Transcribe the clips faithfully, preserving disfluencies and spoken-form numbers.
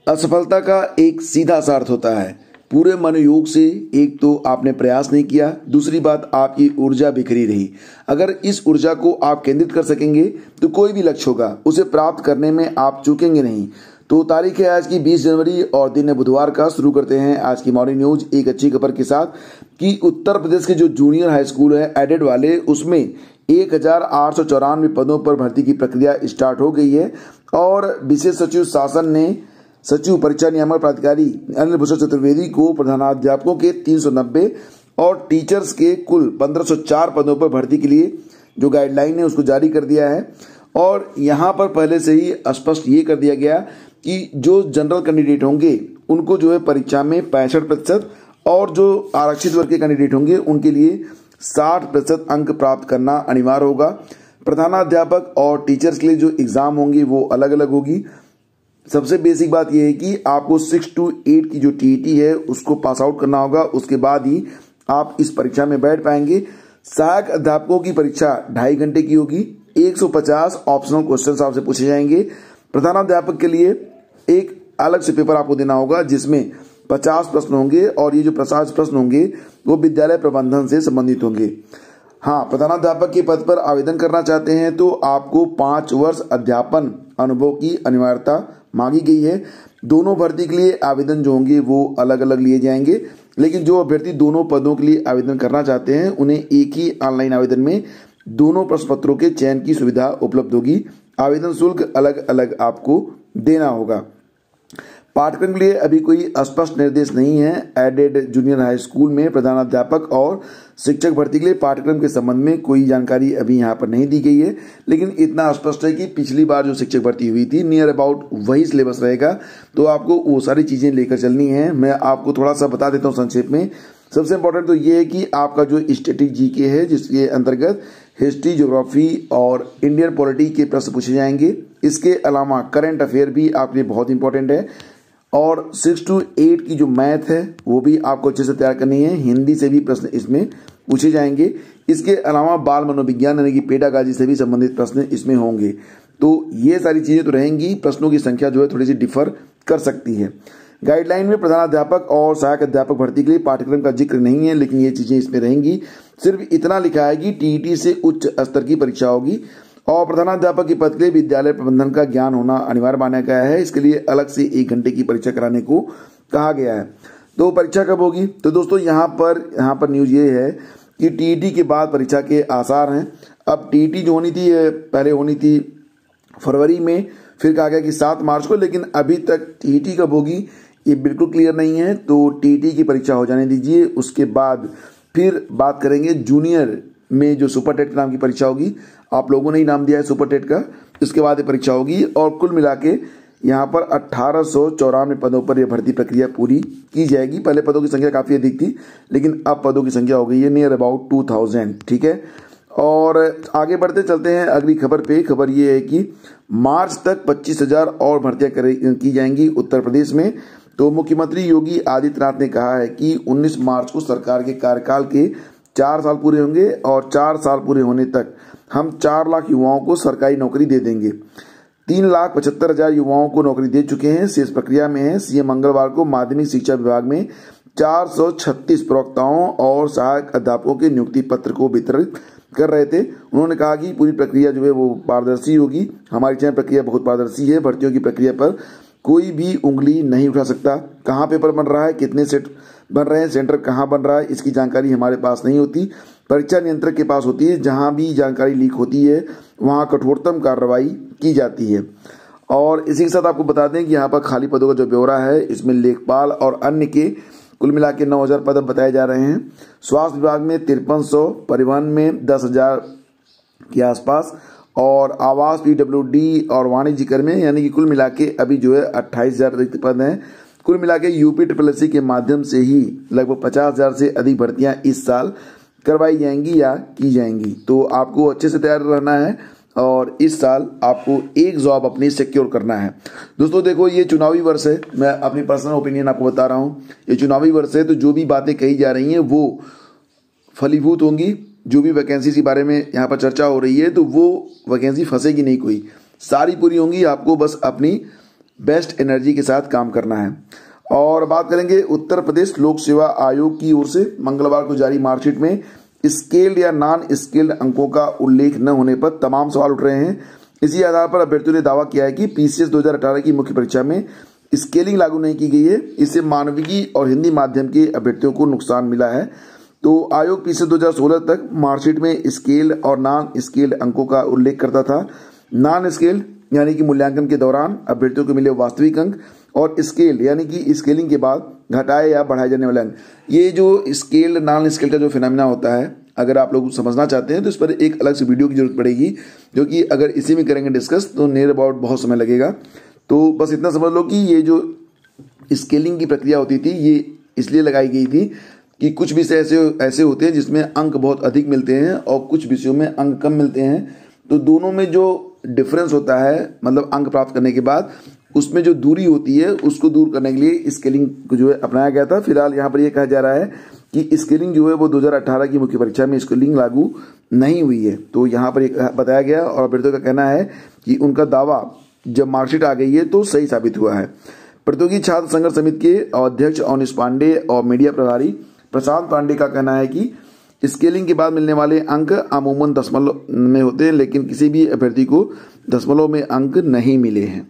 असफलता का एक सीधा सा अर्थ होता है पूरे मनोयोग से। एक तो आपने प्रयास नहीं किया, दूसरी बात आपकी ऊर्जा बिखरी रही। अगर इस ऊर्जा को आप केंद्रित कर सकेंगे तो कोई भी लक्ष्य होगा उसे प्राप्त करने में आप चूकेंगे नहीं। तो तारीख है आज की बीस जनवरी और दिन है बुधवार का। शुरू करते हैं आज की मॉर्निंग न्यूज एक अच्छी खबर के साथ कि उत्तर प्रदेश के जो जूनियर हाई स्कूल है एडेड वाले, उसमें एक हजार आठ सौ चौरानवे पदों पर भर्ती की प्रक्रिया स्टार्ट हो गई है। और विशेष सचिव शासन ने सचिव परीक्षा नियामक प्राधिकारी अनिल भूषण चतुर्वेदी को प्रधानाध्यापकों के तीन सौ नब्बे और टीचर्स के कुल पंद्रह सौ चार पदों पर भर्ती के लिए जो गाइडलाइन है उसको जारी कर दिया है। और यहाँ पर पहले से ही स्पष्ट ये कर दिया गया कि जो जनरल कैंडिडेट होंगे उनको जो है परीक्षा में पैंसठ प्रतिशत और जो आरक्षित वर्ग के कैंडिडेट होंगे उनके लिए साठ प्रतिशत अंक प्राप्त करना अनिवार्य होगा। प्रधानाध्यापक और टीचर्स के लिए जो एग्जाम होंगी वो अलग अलग होगी। सबसे बेसिक बात यह है कि आपको सिक्स टू एट की जो टीईटी है उसको पास आउट करना होगा, उसके बाद ही आप इस परीक्षा में बैठ पाएंगे। सहायक अध्यापकों की परीक्षा ढाई घंटे की होगी। एक सौ पचास ऑप्शनल क्वेश्चन आपसे पूछे जाएंगे। प्रधानाध्यापक के लिए एक अलग से पेपर आपको देना होगा जिसमें पचास प्रश्न होंगे और ये जो पचास प्रश्न होंगे वो विद्यालय प्रबंधन से संबंधित होंगे। हाँ, प्रधानाध्यापक के पद पर आवेदन करना चाहते हैं तो आपको पाँच वर्ष अध्यापन अनुभव की अनिवार्यता मांगी गई है। दोनों भर्ती के लिए आवेदन जो होंगे वो अलग अलग लिए जाएंगे, लेकिन जो अभ्यर्थी दोनों पदों के लिए आवेदन करना चाहते हैं उन्हें एक ही ऑनलाइन आवेदन में दोनों प्रश्न पत्रों के चयन की सुविधा उपलब्ध होगी। आवेदन शुल्क अलग अलग आपको देना होगा। पाठ्यक्रम के लिए अभी कोई स्पष्ट निर्देश नहीं है। एडेड जूनियर हाई स्कूल में प्रधानाध्यापक और शिक्षक भर्ती के लिए पाठ्यक्रम के संबंध में कोई जानकारी अभी यहाँ पर नहीं दी गई है, लेकिन इतना स्पष्ट है कि पिछली बार जो शिक्षक भर्ती हुई थी नियर अबाउट वही सिलेबस रहेगा, तो आपको वो सारी चीज़ें लेकर चलनी है। मैं आपको थोड़ा सा बता देता हूँ संक्षेप में। सबसे इंपॉर्टेंट तो ये है कि आपका जो स्टैटिक जीके है जिसके अंतर्गत हिस्ट्री, ज्योग्राफी और इंडियन पॉलिटी के प्रश्न पूछे जाएंगे। इसके अलावा करंट अफेयर भी आपके लिए बहुत इंपॉर्टेंट है। और सिक्स टू एट की जो मैथ है वो भी आपको अच्छे से तैयार करनी है। हिंदी से भी प्रश्न इसमें पूछे जाएंगे। इसके अलावा बाल मनोविज्ञान यानी कि पेडागॉजी से भी संबंधित प्रश्न इसमें होंगे। तो ये सारी चीज़ें तो रहेंगी। प्रश्नों की संख्या जो है थोड़ी सी डिफर कर सकती है। गाइडलाइन में प्रधानाध्यापक और सहायक अध्यापक भर्ती के लिए पाठ्यक्रम का जिक्र नहीं है, लेकिन ये चीज़ें इसमें रहेंगी। सिर्फ इतना लिखा है कि टीईटी से उच्च स्तर की परीक्षा होगी और प्रधानाध्यापक के पद के लिए विद्यालय प्रबंधन का ज्ञान होना अनिवार्य माना गया है। इसके लिए अलग से एक घंटे की परीक्षा कराने को कहा गया है। तो परीक्षा कब होगी? तो दोस्तों यहाँ पर यहाँ पर न्यूज ये है कि टीईटी के बाद परीक्षा के आसार हैं। अब टीईटी जो होनी थी पहले होनी थी फरवरी में, फिर कहा गया कि सात मार्च को, लेकिन अभी तक टीईटी कब होगी ये बिल्कुल क्लियर नहीं है। तो टीईटी की परीक्षा हो जाने दीजिए, उसके बाद फिर बात करेंगे जूनियर में जो सुपर टेट नाम की परीक्षा होगी। आप लोगों ने ही नाम दिया है सुपर टेट का। इसके बाद ये परीक्षा होगी और कुल मिला के यहाँ पर अट्ठारह सौ चौरानवे पदों पर यह भर्ती प्रक्रिया पूरी की जाएगी। पहले पदों की संख्या काफ़ी अधिक थी, लेकिन अब पदों की संख्या हो गई है नियर अबाउट टू थाउजेंड। ठीक है, और आगे बढ़ते चलते हैं अगली खबर पे। खबर ये है कि मार्च तक पच्चीस हजार और भर्तियां की जाएंगी उत्तर प्रदेश में। तो मुख्यमंत्री योगी आदित्यनाथ ने कहा है कि उन्नीस मार्च को सरकार के कार्यकाल के चार साल पूरे होंगे और चार साल पूरे होने तक हम चार लाख युवाओं को सरकारी नौकरी दे देंगे। तीन लाख पचहत्तर हजार युवाओं को नौकरी दे चुके हैं, शेष प्रक्रिया में है। सीएम मंगलवार को माध्यमिक शिक्षा विभाग में चार सौ छत्तीस प्रवक्ताओं और सहायक अध्यापकों के नियुक्ति पत्र को वितरित कर रहे थे। उन्होंने कहा कि पूरी प्रक्रिया जो है वो पारदर्शी होगी। हमारी चयन प्रक्रिया बहुत पारदर्शी है। भर्तियों की प्रक्रिया पर कोई भी उंगली नहीं उठा सकता। कहाँ पेपर बन रहा है, कितने सेट बन रहे हैं, सेंटर कहाँ बन रहा है, इसकी जानकारी हमारे पास नहीं होती, परीक्षा नियंत्रक के पास होती है। जहाँ भी जानकारी लीक होती है वहाँ कठोरतम कार्रवाई की जाती है। और इसी के साथ आपको बता दें कि यहाँ पर खाली पदों का जो ब्यौरा है इसमें लेखपाल और अन्य के कुल मिला के नौ हजार पद बताए जा रहे हैं। स्वास्थ्य विभाग में तिरपन सौ, परिवहन में दस हजार के आसपास और आवास, पीडब्ल्यूडी और वाणिज्य कर में यानी कि कुल मिला के अभी जो है अट्ठाईस हजार रिक्त पद हैं। कुल मिला के यूपी ट्रिपल एस सी के माध्यम से ही लगभग पचास हजार से अधिक भर्तियां इस साल करवाई जाएंगी या की जाएंगी। तो आपको अच्छे से तैयार रहना है और इस साल आपको एक जॉब अपनी सिक्योर करना है। दोस्तों देखो, ये चुनावी वर्ष है, मैं अपनी पर्सनल ओपिनियन आपको बता रहा हूँ। ये चुनावी वर्ष है तो जो भी बातें कही जा रही हैं वो फलीभूत होंगी। जो भी वैकेंसी के बारे में यहाँ पर चर्चा हो रही है तो वो वैकेंसी फंसेगी नहीं, कोई सारी पूरी होंगी। आपको बस अपनी बेस्ट एनर्जी के साथ काम करना है। और बात करेंगे उत्तर प्रदेश लोक सेवा आयोग की ओर से मंगलवार को जारी मार्कशीट में स्केल्ड या नॉन स्केल्ड अंकों का उल्लेख न होने पर तमाम सवाल उठ रहे हैं। इसी आधार पर अभ्यर्थियों ने दावा किया है कि पीसीएस दो हज़ार अठारह की मुख्य परीक्षा में स्केलिंग लागू नहीं की गई है। इससे मानविकी और हिंदी माध्यम के अभ्यर्थियों को नुकसान मिला है। तो आयोग पीसीएस दो हज़ार सोलह तक मार्कशीट में स्केल्ड और नॉन स्केल्ड अंकों का उल्लेख करता था। नॉन स्केल्ड यानी कि मूल्यांकन के दौरान अभ्यर्थियों को मिले वास्तविक अंक, और स्केल यानी कि स्केलिंग के बाद घटाए या बढ़ाए जाने वाले अंक। ये जो स्केल नॉन स्केल का जो फिनोमेना होता है, अगर आप लोग समझना चाहते हैं तो इस पर एक अलग से वीडियो की जरूरत पड़ेगी, जो कि अगर इसी में करेंगे डिस्कस तो नियर अबाउट बहुत समय लगेगा। तो बस इतना समझ लो कि ये जो स्केलिंग की प्रक्रिया होती थी ये इसलिए लगाई गई थी कि कुछ विषय ऐसे ऐसे होते हैं जिसमें अंक बहुत अधिक मिलते हैं और कुछ विषयों में अंक कम मिलते हैं। तो दोनों में जो डिफरेंस होता है, मतलब अंक प्राप्त करने के बाद उसमें जो दूरी होती है उसको दूर करने के लिए स्केलिंग को जो है अपनाया गया था। फिलहाल यहाँ पर यह कहा जा रहा है कि स्केलिंग जो है वो दो हज़ार अठारह की मुख्य परीक्षा में स्केलिंग लागू नहीं हुई है। तो यहाँ पर एक बताया गया और अभ्यर्थियों का कहना है कि उनका दावा जब मार्कशीट आ गई है तो सही साबित हुआ है। प्रतियोगी छात्र संघर्ष समिति के अध्यक्ष अवनीश पांडे और मीडिया प्रभारी प्रशांत पांडे का कहना है कि स्केलिंग के बाद मिलने वाले अंक अमूमन दशमलव में होते हैं, लेकिन किसी भी अभ्यर्थी को दशमलव में अंक नहीं मिले हैं।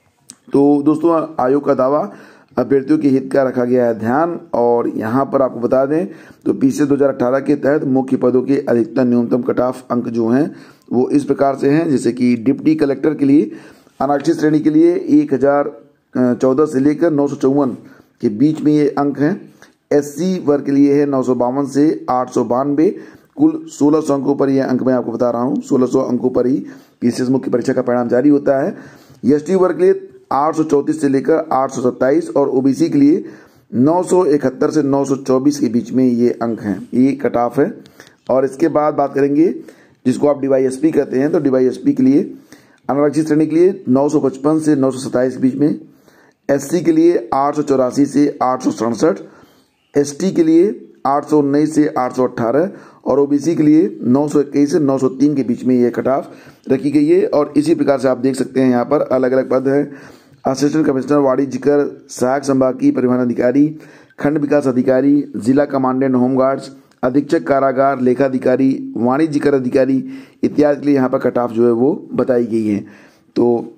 तो दोस्तों आयोग का दावा अभ्यर्थियों के हित का रखा गया है ध्यान। और यहाँ पर आपको बता दें तो पीसीएस दो हज़ार अठारह के तहत मुख्य पदों के अधिकतम न्यूनतम कट ऑफ अंक जो हैं वो इस प्रकार से हैं, जैसे कि डिप्टी कलेक्टर के लिए आरक्षित श्रेणी के लिए एक हजार चौदह से लेकर नौ सौ चौवन के बीच में ये अंक हैं। एससी वर्ग के लिए है नौ सौ बावन से आठ सौ बानवे, कुल सोलह सौ अंकों पर यह अंक मैं आपको बता रहा हूँ। सोलह सौ अंकों पर ही पीसीएस मुख्य परीक्षा का परिणाम जारी होता है। एसटी वर्ग के लिए आठ सौ चौंतीस से लेकर आठ सौ सत्ताईस और ओबीसी के लिए नौ सौ इकहत्तर से नौ सौ चौबीस के बीच में ये अंक हैं, ये कट ऑफ है। और इसके बाद बात करेंगे जिसको आप डीवाईएसपी कहते हैं, तो डीवाईएसपी के लिए अनारक्षित श्रेणी के लिए नौ सौ पचपन से नौ सौ सत्ताईस के बीच में, एससी के लिए आठ सौ चौरासी से आठ सौ सड़सठ, एसटी के लिए आठ सौ उन्नीस से आठ सौ अट्ठारह और ओबीसी के लिए नौ सौ इक्कीस से नौ सौ तीन के बीच में ये कट ऑफ रखी गई है। और इसी प्रकार से आप देख सकते हैं यहाँ पर अलग अलग पद है। असिस्टेंट कमिश्नर वाणिज्यकर, सहायक संभागीय परिवहन अधिकारी, खंड विकास अधिकारी, जिला कमांडेंट होमगार्ड्स, अधीक्षक कारागार, लेखाधिकारी, वाणिज्यकर अधिकारी इत्यादि के लिए यहाँ पर कट ऑफ जो है वो बताई गई है। तो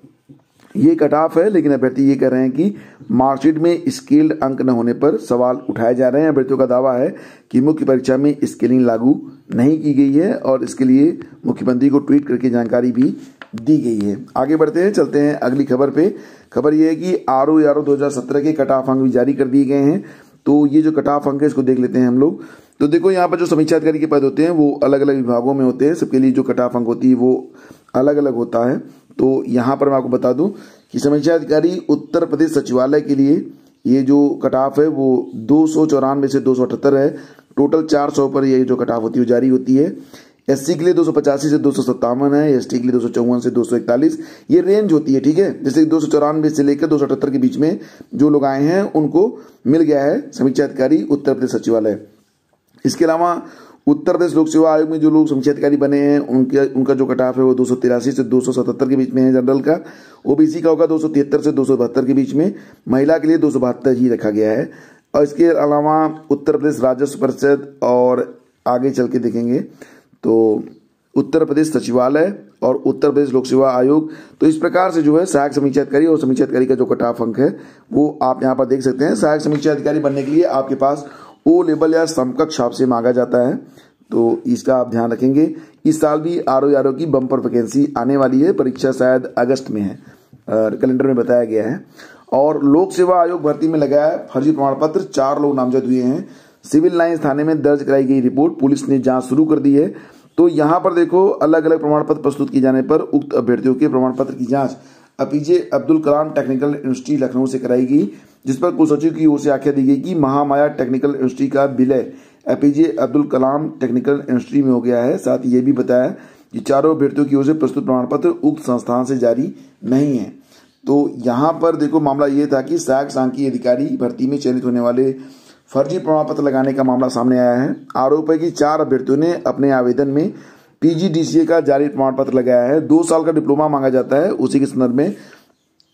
ये कट ऑफ है, लेकिन अभ्यर्थी ये कह रहे हैं कि मार्कशीट में स्केल्ड अंक न होने पर सवाल उठाए जा रहे हैं। अभ्यर्थियों का दावा है कि मुख्य परीक्षा में स्केलिंग लागू नहीं की गई है और इसके लिए मुख्यमंत्री को ट्वीट करके जानकारी भी दी गई है। आगे बढ़ते हैं, चलते हैं अगली खबर पे। खबर ये है कि आर ओ आर ओ दो हज़ार सत्रह के कट ऑफ अंक भी जारी कर दिए गए हैं। तो ये जो कट ऑफ अंक है इसको देख लेते हैं हम लोग। तो देखो यहाँ पर जो समीक्षा अधिकारी के पद होते हैं वो अलग अलग विभागों में होते हैं, सबके लिए जो कट ऑफ अंक होती है वो अलग अलग होता है। तो यहाँ पर मैं आपको बता दूं कि समीक्षा अधिकारी उत्तर प्रदेश सचिवालय के लिए ये जो कट ऑफ है वो दो सौ चौरानवे से दो सौ अठहत्तर है। टोटल चार सौ पर ये जो कट ऑफ होती है जारी होती है। एससी के लिए दो सौ पचासी से दो सौ सत्तावन है, एसटी के लिए दो सौ चौवन से दो सौ इकतालीस, ये रेंज होती है, ठीक है। जैसे दो सौ चौरानवे से लेकर दो सौ अठहत्तर के बीच में जो लोग आए हैं उनको मिल गया है समीक्षा अधिकारी उत्तर प्रदेश सचिवालय। इसके अलावा उत्तर प्रदेश लोक सेवा आयोग में जो लोग समीक्षा अधिकारी बने हैं उनके उनका जो कट ऑफ है वो दो सौ तिरासी से दो सौ सतहत्तर के बीच में है जनरल का। ओबीसी का होगा दो सौ तिहत्तर से दो सौ बहत्तर के बीच में, महिला के लिए दो सौ बहत्तर ही रखा गया है। और इसके अलावा उत्तर प्रदेश राजस्व परिषद और आगे चल के देखेंगे तो उत्तर प्रदेश सचिवालय और उत्तर प्रदेश लोक सेवा आयोग। तो इस प्रकार से जो है सहायक समीक्षा अधिकारी और समीक्षा अधिकारी का जो कट ऑफ अंक है वो आप यहाँ पर देख सकते हैं। सहायक समीक्षा अधिकारी बनने के लिए आपके पास ओ लेवल या समकक्ष आपसे मांगा जाता है, तो इसका आप ध्यान रखेंगे। इस साल भी आर ओ आर ओ की बम्पर वैकेंसी आने वाली है, परीक्षा शायद अगस्त में है, कैलेंडर में बताया गया है। और लोक सेवा आयोग भर्ती में लगाया फर्जी प्रमाण पत्र, चार लोग नामजद हुए हैं। सिविल लाइंस थाने में दर्ज कराई गई रिपोर्ट, पुलिस ने जांच शुरू कर दी है। तो यहाँ पर देखो अलग अलग प्रमाण पत्र प्रस्तुत किए जाने पर उक्त अभ्यर्थियों के प्रमाण पत्र की जांच APJ Abdul Kalam technical university Lucknow से कराई गई, जिस पर कुलसचिव की ओर से आख्या दी गई कि महामाया टेक्निकल यूनिवर्सिटी का विलय APJ Abdul Kalam technical university में हो गया है। साथ ही ये भी बताया कि चारों अभ्यर्थियों की ओर से प्रस्तुत प्रमाण पत्र उक्त संस्थान से जारी नहीं है। तो यहाँ पर देखो मामला ये था कि सहायक सांख्यिकी अधिकारी भर्ती में चयनित होने वाले फर्जी प्रमाण पत्र लगाने का मामला सामने आया है। आरोप है कि चार अभ्यर्थियों ने अपने आवेदन में पीजीडीसीए का जारी प्रमाण पत्र लगाया है। दो साल का डिप्लोमा मांगा जाता है, उसी के संदर्भ में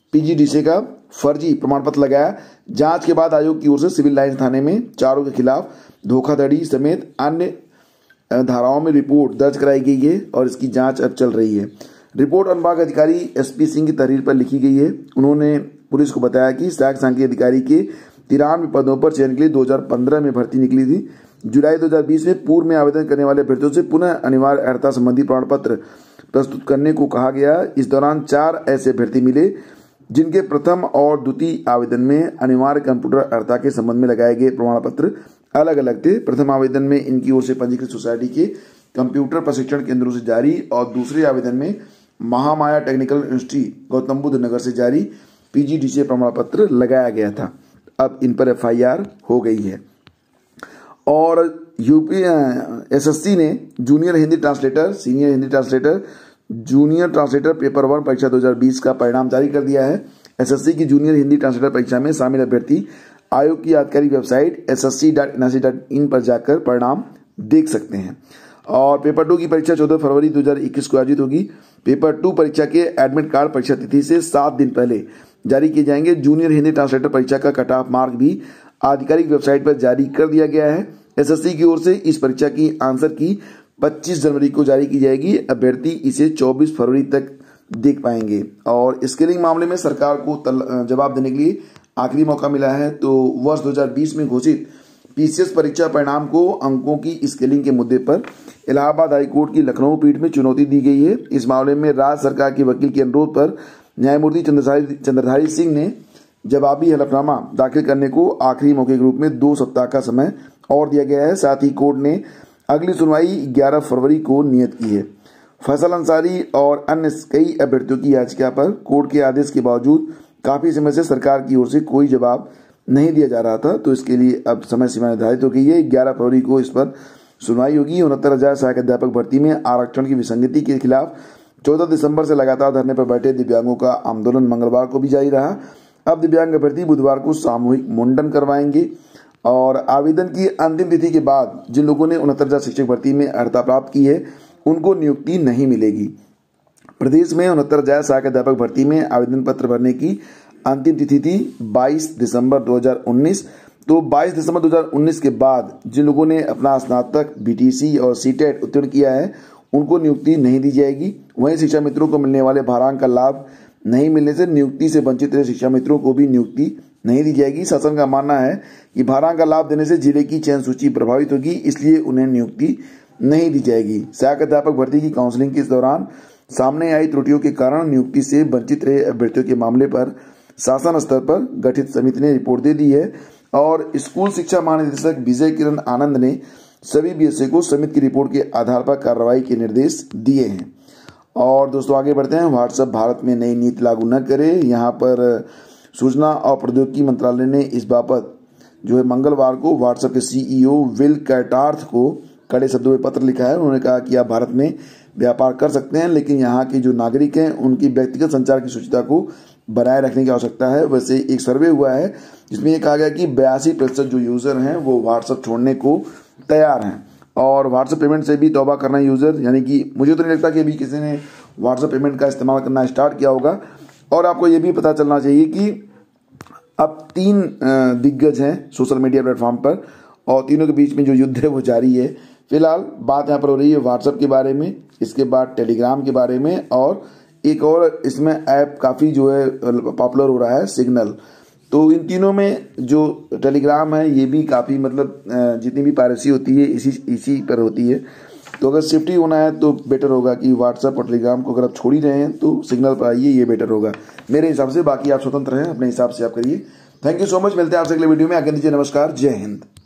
पीजीडीसीए का फर्जी प्रमाण पत्र लगाया। जांच के बाद आयोग की ओर से सिविल लाइंस थाने में चारों के खिलाफ धोखाधड़ी समेत अन्य धाराओं में रिपोर्ट दर्ज कराई गई है और इसकी जांच अब चल रही है। रिपोर्ट अनुभाग अधिकारी एसपी सिंह की तहरीर पर लिखी गई है। उन्होंने पुलिस को बताया कि सहायक सांख्यिकी अधिकारी के तिरानवे पदों पर चयन के लिए दो हज़ार पंद्रह में भर्ती निकली थी। जुलाई दो हज़ार बीस में पूर्व में आवेदन करने वाले अभ्यर्थियों से पुनः अनिवार्य अर्हता संबंधी प्रमाण पत्र प्रस्तुत करने को कहा गया। इस दौरान चार ऐसे अभ्यर्थी मिले जिनके प्रथम और द्वितीय आवेदन में अनिवार्य कंप्यूटर अर्हता के संबंध में लगाए गए प्रमाण पत्र अलग अलग थे। प्रथम आवेदन में इनकी ओर से पंजीकृत सोसाइटी के कंप्यूटर प्रशिक्षण केंद्रों से जारी और दूसरे आवेदन में महामाया टेक्निकल इंस्टीट्यूट गौतम बुद्ध नगर से जारी पीजीडीसीए प्रमाण पत्र लगाया गया था। अब इन पर एफआईआर हो गई है। और यूपी एसएससी ने junior Hindi translator, senior Hindi translator, junior translator paper one परीक्षा दो हज़ार बीस का परिणाम जारी कर दिया है। एसएससी की जूनियर हिंदी ट्रांसलेटर परीक्षा में शामिल अभ्यर्थी आयोग की आधिकारिक website S S C dot N I C dot in पर जाकर परिणाम देख सकते हैं। और पेपर टू की परीक्षा चौदह फरवरी दो हज़ार इक्कीस को आयोजित होगी। पेपर टू परीक्षा के एडमिट कार्ड परीक्षा तिथि से सात दिन पहले जारी किए जाएंगे। जूनियर हिंदी ट्रांसलेटर परीक्षा का कट ऑफ मार्क भी आधिकारिक वेबसाइट पर जारी कर दिया गया है। एसएससी की ओर से इस परीक्षा की आंसर की पच्चीस जनवरी को जारी की जाएगी। अभ्यर्थी इसे चौबीस फरवरी तक देख पाएंगे। और स्केलिंग मामले में सरकार को जवाब देने के लिए आखिरी मौका मिला है। तो वर्ष दो हज़ार बीस में घोषित पीसीएस परीक्षा परिणाम को अंकों की स्केलिंग के मुद्दे पर इलाहाबाद हाईकोर्ट की लखनऊ पीठ में चुनौती दी गई है। इस मामले में राज्य सरकार के वकील के अनुरोध पर न्यायमूर्ति चंद्रधारी चंद्रधारी सिंह ने जवाबी हलफनामा दाखिल करने को आखिरी मौके के रूप में दो सप्ताह का समय और दिया गया है। साथ ही कोर्ट ने अगली सुनवाई ग्यारह फरवरी को नियत की है। फैसल अंसारी और अन्य कई अभ्यर्थियों की याचिका पर कोर्ट के आदेश के बावजूद काफी समय से सरकार की ओर से कोई जवाब नहीं दिया जा रहा था। तो इसके लिए अब समय सीमा निर्धारित हो गई है। ग्यारह फरवरी को इस पर सुनवाई होगी। उनहत्तर हजार सहायक अध्यापक भर्ती में आरक्षण की विसंगति के खिलाफ चौदह दिसंबर से लगातार धरने पर बैठे दिव्यांगों का आंदोलन मंगलवार को भी जारी रहा। अब दिव्यांग अभ्यर्थी बुधवार को सामूहिक मुंडन करवाएंगे। और आवेदन की अंतिम तिथि के बाद जिन लोगों ने उनहत्तर हजार शिक्षक भर्ती में अर्हता प्राप्त की है उनको नियुक्ति नहीं मिलेगी। प्रदेश में उनहत्तर हजार सहायक अध्यापक भर्ती में आवेदन पत्र भरने की अंतिम तिथि थी बाईस दिसंबर दो हज़ार उन्नीस। तो बाईस दिसंबर दो हज़ार उन्नीस के बाद जिन लोगों ने अपना स्नातक, बीटीसी और सीटेट उत्तीर्ण किया है उनको नियुक्ति नहीं दी जाएगी। वहीं शिक्षा मित्रों को मिलने वाले भारांक का लाभ नहीं मिलने से नियुक्ति से वंचित रहे शिक्षा मित्रों को भी नियुक्ति नहीं दी जाएगी। शासन का मानना है कि भारांक का लाभ देने से जिले की चयन सूची प्रभावित होगी, इसलिए उन्हें नियुक्ति नहीं दी जाएगी। सहायक अध्यापक भर्ती की काउंसलिंग के दौरान सामने आई त्रुटियों के कारण नियुक्ति से वंचित रहे अभ्यर्थियों के मामले पर शासन स्तर पर गठित समिति ने रिपोर्ट दे दी है। और स्कूल शिक्षा महानिदेशक विजय किरण आनंद ने सभी बीएसए को समिति की रिपोर्ट के आधार पर कार्रवाई के निर्देश दिए हैं। और दोस्तों आगे बढ़ते हैं। व्हाट्सएप भारत में नई नीति लागू न करे। यहाँ पर सूचना और प्रौद्योगिकी मंत्रालय ने इस बाबत जो है मंगलवार को व्हाट्सएप के सीईओ विल कैटार्थ को कड़े शब्दों में पत्र लिखा है। उन्होंने कहा कि आप भारत में व्यापार कर सकते हैं, लेकिन यहाँ के जो नागरिक हैं उनकी व्यक्तिगत संचार की शुचिता को बनाए रखने की आवश्यकता है। वैसे एक सर्वे हुआ है जिसमें ये कहा गया कि बयासी प्रतिशत जो यूजर हैं वो व्हाट्सएप छोड़ने को तैयार हैं। और व्हाट्सएप पेमेंट से भी तौबा करना यूजर, यानी कि मुझे तो नहीं लगता कि अभी किसी ने व्हाट्सएप पेमेंट का इस्तेमाल करना स्टार्ट किया होगा। और आपको ये भी पता चलना चाहिए कि अब तीन दिग्गज हैं सोशल मीडिया प्लेटफॉर्म पर और तीनों के बीच में जो युद्ध है वो जारी है। फिलहाल बात यहाँ पर हो रही है व्हाट्सएप के बारे में, इसके बाद टेलीग्राम के बारे में, और एक और इसमें ऐप काफ़ी जो है पॉपुलर हो रहा है, सिग्नल। तो इन तीनों में जो टेलीग्राम है ये भी काफ़ी मतलब जितनी भी पायरेसी होती है इसी इसी पर होती है। तो अगर सेफ्टी होना है तो बेटर होगा कि व्हाट्सएप और टेलीग्राम को अगर आप छोड़ ही रहे हैं तो सिग्नल पर आइए, ये बेटर होगा मेरे हिसाब से। बाकी आप स्वतंत्र हैं, अपने हिसाब से आप करिए। Thank you so much. मिलते हैं आपसे अगले वीडियो में। आगे दीजिए नमस्कार, जय हिंद।